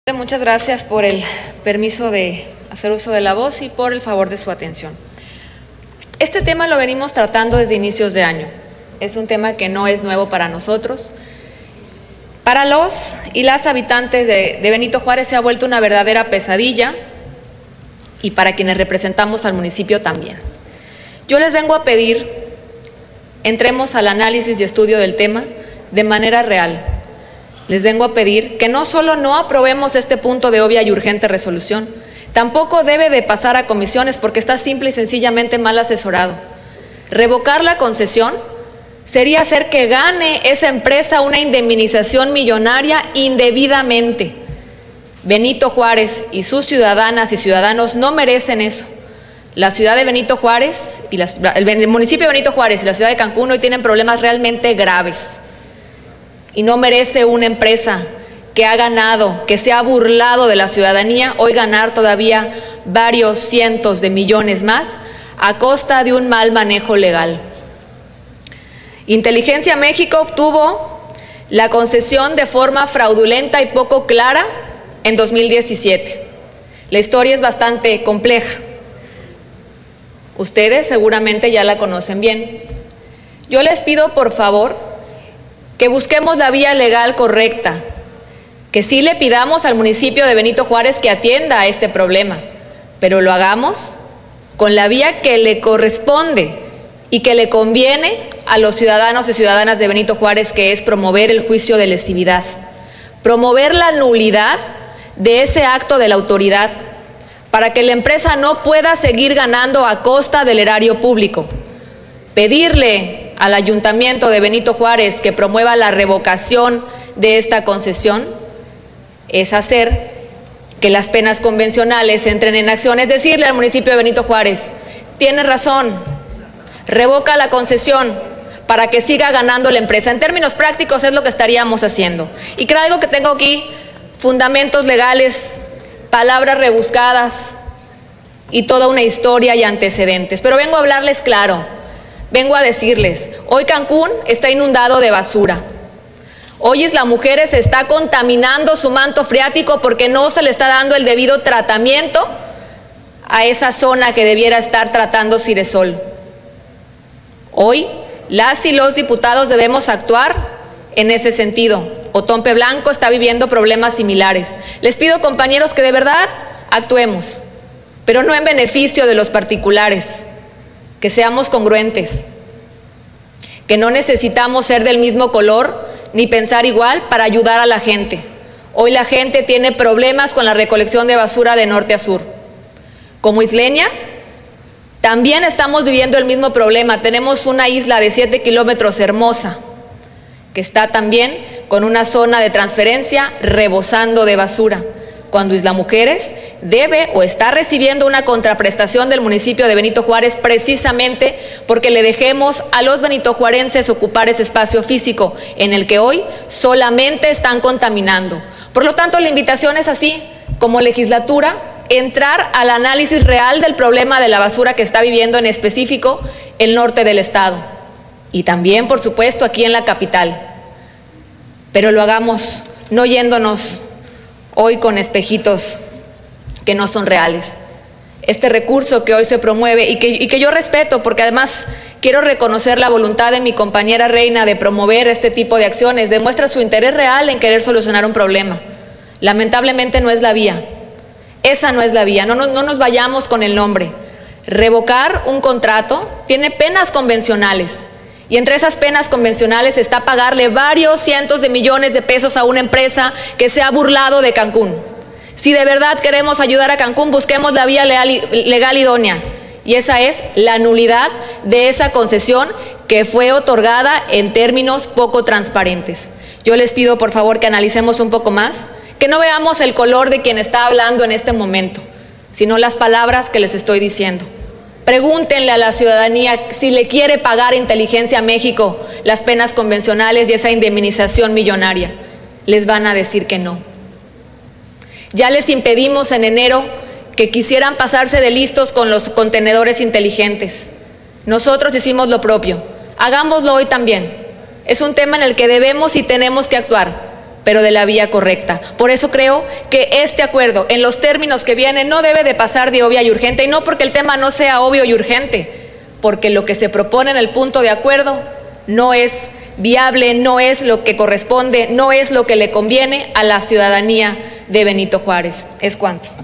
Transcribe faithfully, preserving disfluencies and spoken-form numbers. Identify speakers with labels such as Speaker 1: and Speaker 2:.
Speaker 1: Muchas gracias por el permiso de hacer uso de la voz y por el favor de su atención. Este tema lo venimos tratando desde inicios de año. Es un tema que no es nuevo para nosotros. Para los y las habitantes de, de Benito Juárez se ha vuelto una verdadera pesadilla y para quienes representamos al municipio también. Yo les vengo a pedir, entremos al análisis y estudio del tema de manera real. Les vengo a pedir que no solo no aprobemos este punto de obvia y urgente resolución, tampoco debe de pasar a comisiones porque está simple y sencillamente mal asesorado. Revocar la concesión sería hacer que gane esa empresa una indemnización millonaria indebidamente. Benito Juárez y sus ciudadanas y ciudadanos no merecen eso. La ciudad de Benito Juárez, y la, el municipio de Benito Juárez y la ciudad de Cancún hoy tienen problemas realmente graves. Y no merece una empresa que ha ganado, que se ha burlado de la ciudadanía, hoy ganar todavía varios cientos de millones más a costa de un mal manejo legal. Inteligencia México obtuvo la concesión de forma fraudulenta y poco clara en dos mil diecisiete. La historia es bastante compleja. Ustedes seguramente ya la conocen bien. Yo les pido, por favor, que busquemos la vía legal correcta, que sí le pidamos al municipio de Benito Juárez que atienda a este problema, pero lo hagamos con la vía que le corresponde y que le conviene a los ciudadanos y ciudadanas de Benito Juárez, que es promover el juicio de lesividad, promover la nulidad de ese acto de la autoridad, para que la empresa no pueda seguir ganando a costa del erario público. Pedirle al Ayuntamiento de Benito Juárez que promueva la revocación de esta concesión es hacer que las penas convencionales entren en acción, es decirle al municipio de Benito Juárez, tiene razón, revoca la concesión para que siga ganando la empresa. En términos prácticos es lo que estaríamos haciendo. Y creo que tengo aquí fundamentos legales, palabras rebuscadas y toda una historia y antecedentes, pero vengo a hablarles claro. Vengo a decirles, hoy Cancún está inundado de basura. Hoy Isla Mujeres se está contaminando su manto freático porque no se le está dando el debido tratamiento a esa zona que debiera estar tratando Ciresol. Hoy las y los diputados debemos actuar en ese sentido. Otompe Blanco está viviendo problemas similares. Les pido, compañeros, que de verdad actuemos, pero no en beneficio de los particulares. Que seamos congruentes, que no necesitamos ser del mismo color ni pensar igual para ayudar a la gente. Hoy la gente tiene problemas con la recolección de basura de norte a sur. Como isleña, también estamos viviendo el mismo problema. Tenemos una isla de siete kilómetros hermosa, que está también con una zona de transferencia rebosando de basura, cuando Isla Mujeres debe o está recibiendo una contraprestación del municipio de Benito Juárez precisamente porque le dejemos a los benitojuarenses ocupar ese espacio físico en el que hoy solamente están contaminando. Por lo tanto, la invitación es así, como legislatura, entrar al análisis real del problema de la basura que está viviendo en específico el norte del estado y también, por supuesto, aquí en la capital. Pero lo hagamos no yéndonos hoy con espejitos que no son reales. Este recurso que hoy se promueve y que, y que yo respeto, porque además quiero reconocer la voluntad de mi compañera Reina de promover este tipo de acciones, demuestra su interés real en querer solucionar un problema. Lamentablemente no es la vía, esa no es la vía, no, no, no nos vayamos con el nombre. Revocar un contrato tiene penas convencionales. Y entre esas penas convencionales está pagarle varios cientos de millones de pesos a una empresa que se ha burlado de Cancún. Si de verdad queremos ayudar a Cancún, busquemos la vía legal idónea. Y esa es la nulidad de esa concesión que fue otorgada en términos poco transparentes. Yo les pido, por favor, que analicemos un poco más, que no veamos el color de quien está hablando en este momento, sino las palabras que les estoy diciendo. Pregúntenle a la ciudadanía si le quiere pagar a Inteligencia México las penas convencionales y esa indemnización millonaria. Les van a decir que no. Ya les impedimos en enero que quisieran pasarse de listos con los contenedores inteligentes. Nosotros hicimos lo propio. Hagámoslo hoy también. Es un tema en el que debemos y tenemos que actuar. pero de la vía correcta. Por eso creo que este acuerdo, en los términos que viene, no debe de pasar de obvia y urgente, y no porque el tema no sea obvio y urgente, porque lo que se propone en el punto de acuerdo no es viable, no es lo que corresponde, no es lo que le conviene a la ciudadanía de Benito Juárez. Es cuanto.